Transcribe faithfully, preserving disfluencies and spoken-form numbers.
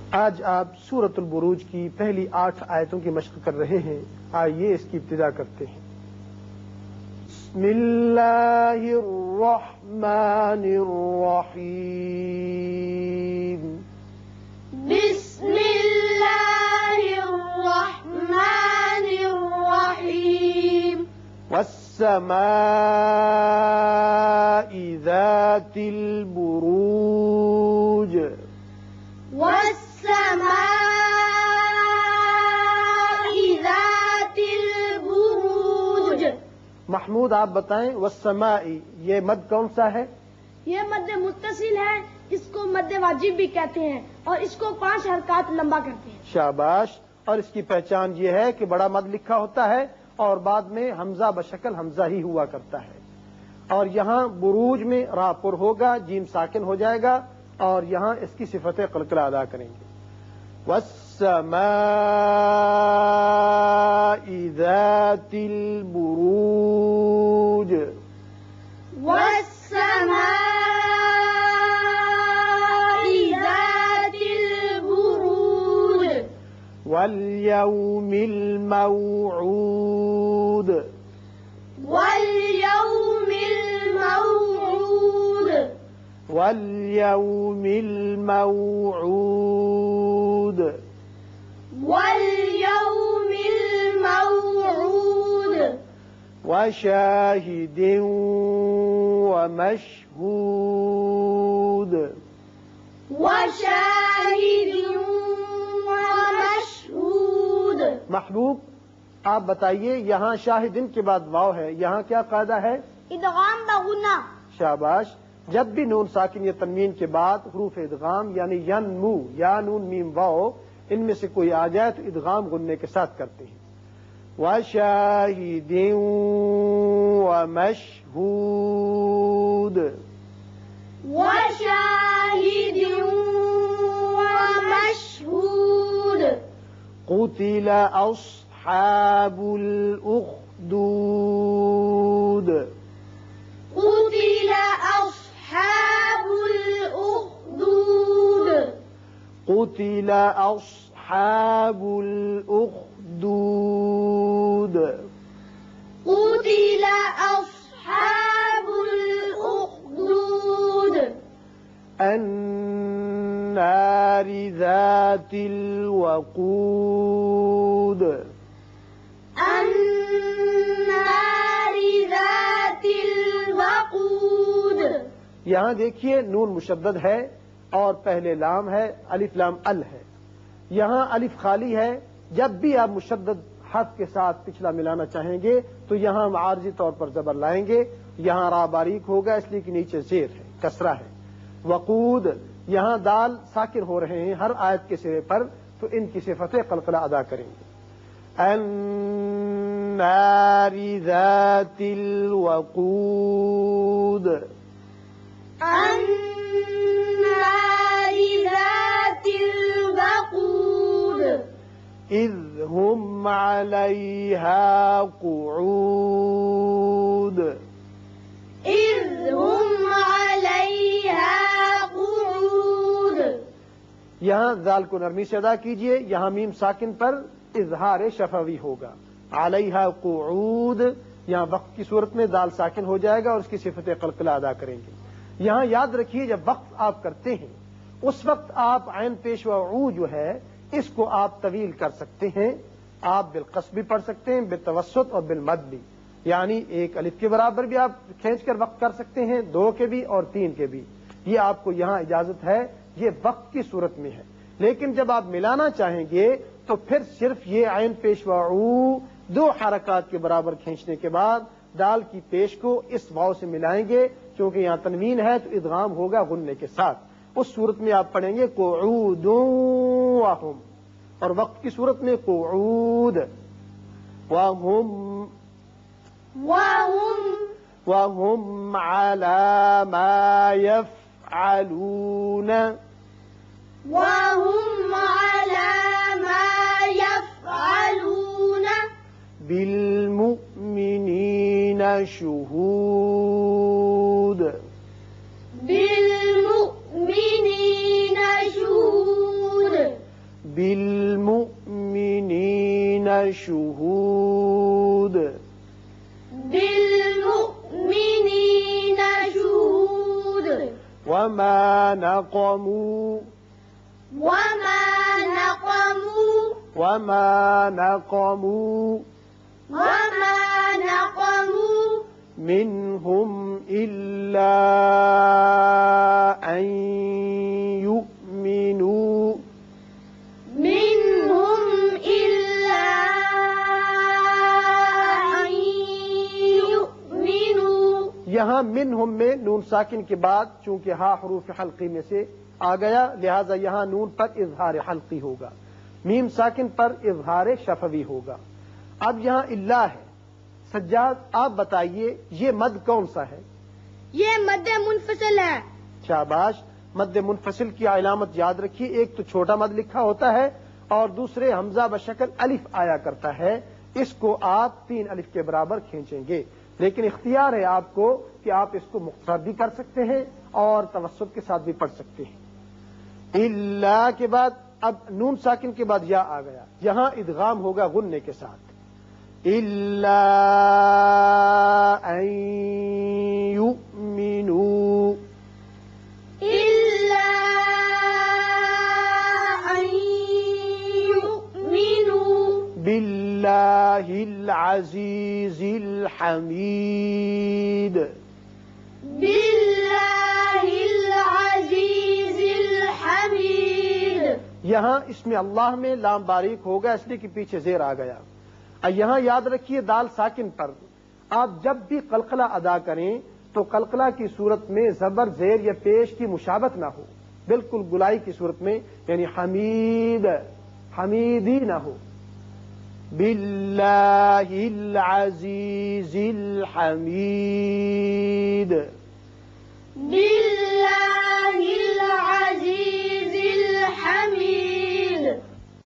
آج آپ سورۃ البروج کی پہلی آٹھ آیتوں کی مشق کر رہے ہیں. آئیے اس کی ابتدا کرتے ہیں. بسم اللہ الرحمن الرحیم. بسم اللہ الرحمن الرحیم. والسماء ذات البروج. والسماء ذات البروج. محمود آپ بتائیں والسماء یہ مد کون سا ہے؟ یہ مد متصل ہے، اس کو مد واجب بھی کہتے ہیں اور اس کو پانچ حرکات لمبا کرتے ہیں. شاباش. اور اس کی پہچان یہ ہے کہ بڑا مد لکھا ہوتا ہے اور بعد میں حمزہ بشکل حمزہ ہی ہوا کرتا ہے. اور یہاں بروج میں را پر ہوگا، جیم ساکن ہو جائے گا اور یہاں اس کی صفت قلقلہ ادا کریں گے. والسماء ذات البروج. والسماء ذات البروج. واليوم الموعود. واليوم الموعود. واليوم الموعود. واليوم الموعود. وشاهد ومشهود. وشاهد ومشهود. محبوب آپ بتائیے، یہاں شاہدین کے بعد واو ہے، یہاں کیا قاعدہ ہے؟ ادغام بغنہ. شاباش. جب بھی نون ساکن یا تنوین کے بعد حروف ادغام یعنی ینمو یا نون میم واو ان میں سے کوئی آ جائے تو ادغام غننے کے ساتھ کرتے ہیں. وَشَاهِدٍ وَمَشْهُودٍ. وشاهد ومشهود. قُتِلَ أَصْحَابُ الْأُخْدُودِ. قتل أصحاب الأخدود. قُتِلَ أَصْحَابُ الْأُخْدُودِ. قتل أصحاب الأخدود. النار ذات الوقود. النار ذات الوقود. یہاں دیکھیے نون مشدد ہے اور پہلے لام ہے، الف لام ال ہے. یہاں الف خالی ہے. جب بھی آپ مشدد حرف کے ساتھ پچھلا ملانا چاہیں گے تو یہاں عارضی طور پر زبر لائیں گے. یہاں را باریک ہوگا اس لیے کہ نیچے زیر ہے، کسرہ ہے. وقود یہاں دال ساکن ہو رہے ہیں ہر آیت کے سرے پر تو ان کی صفت قلقلہ ادا کریں گے. النار ذات الوقود. النار ذات الوقود. إذ هم عليها قعود. إذ هم عليها قعود. یہاں ذال کو نرمی سے ادا کیجئے. یہاں میم ساکن پر اظہار شفوی ہوگا. علیہا قعود یہاں وقت کی صورت میں دال ساکن ہو جائے گا اور اس کی صفت قلقلہ ادا کریں گے. یہاں یاد رکھیے جب وقت آپ کرتے ہیں اس وقت آپ عین پیشوا عو جو ہے اس کو آپ طویل کر سکتے ہیں. آپ بالقصب بھی پڑھ سکتے ہیں، بالتوسط اور بالمد بھی. یعنی ایک الف کے برابر بھی آپ کھینچ کر وقت کر سکتے ہیں، دو کے بھی اور تین کے بھی. یہ آپ کو یہاں اجازت ہے، یہ وقت کی صورت میں ہے. لیکن جب آپ ملانا چاہیں گے تو پھر صرف یہ عین پیشوا عو دو حرکات کے برابر کھینچنے کے بعد دال کی پیش کو اس واو سے ملائیں گے. کیونکہ یہاں تنوین ہے تو ادغام ہوگا غننے کے ساتھ. اس صورت میں آپ پڑھیں گے قعود وہم، اور وقت کی صورت میں قعود وہم وهم وهم على ما يفعلون. وهم على ما يفعلون. بالمؤمنين شهود. بالمؤمنين شهود. شهود بالمؤمنين شهود وما نقموا وما نقموا وما نقموا وما نقموا منهم إلا أن يؤمنوا منهم إلا أن يؤمنوا. یہاں منہم میں نون ساکن کے بعد چونکہ ہا حروف حلقی میں سے آ گیا لہذا یہاں نون پر اظہار حلقی ہوگا، میم ساکن پر اظہار شفوی ہوگا. اب یہاں اللہ ہے. سجاد آپ بتائیے یہ مد کون سا ہے؟ یہ مد منفصل ہے. شاباش. مد منفصل کی علامت یاد رکھیے، ایک تو چھوٹا مد لکھا ہوتا ہے اور دوسرے حمزہ بشکل الف آیا کرتا ہے. اس کو آپ تین الف کے برابر کھینچیں گے، لیکن اختیار ہے آپ کو کہ آپ اس کو مختصر بھی کر سکتے ہیں اور توسط کے ساتھ بھی پڑھ سکتے ہیں. اللہ کے بعد اب نون ساکن کے بعد یا آ گیا، یہاں ادغام ہوگا غننے کے ساتھ. إلا أن يؤمنوا إلا أن يؤمنوا بالله العزيز الحميد بالله العزيز الحميد. یہاں اس میں اللہ میں لام باریک ہوگا اس لیے کہ پیچھے زیر آ گیا. یہاں یاد رکھیے دال ساکن پر آپ جب بھی قلقلہ ادا کریں تو قلقلہ کی صورت میں زبر زیر یا پیش کی مشابت نہ ہو، بالکل گلائی کی صورت میں، یعنی حمید حمیدی نہ ہو. باللہ العزیز الحمید بالله